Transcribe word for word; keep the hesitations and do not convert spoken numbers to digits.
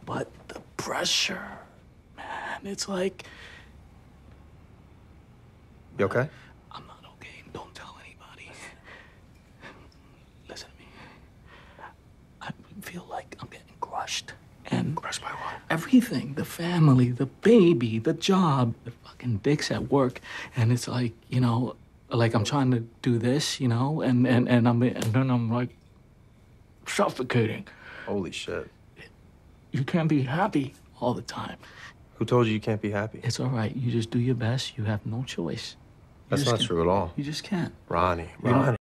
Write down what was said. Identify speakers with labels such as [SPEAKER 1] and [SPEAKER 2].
[SPEAKER 1] But the pressure, man, it's like...
[SPEAKER 2] You okay?
[SPEAKER 1] I'm not okay. Don't tell anybody. Listen to me. I feel like I'm getting crushed. And
[SPEAKER 2] Crushed by what?
[SPEAKER 1] everything, the family, the baby, the job, the fucking dicks at work. And it's like, you know, like I'm trying to do this, you know, and, and, and, I'm, and then I'm like suffocating.
[SPEAKER 2] Holy shit.
[SPEAKER 1] You can't be happy all the time.
[SPEAKER 2] Who told you you can't be happy?
[SPEAKER 1] It's all right. You just do your best. You have no choice. You
[SPEAKER 2] That's
[SPEAKER 1] just
[SPEAKER 2] not
[SPEAKER 1] can't-
[SPEAKER 2] true at all.
[SPEAKER 1] You just can't.
[SPEAKER 2] Ronnie,
[SPEAKER 1] You know-
[SPEAKER 2] Ronnie.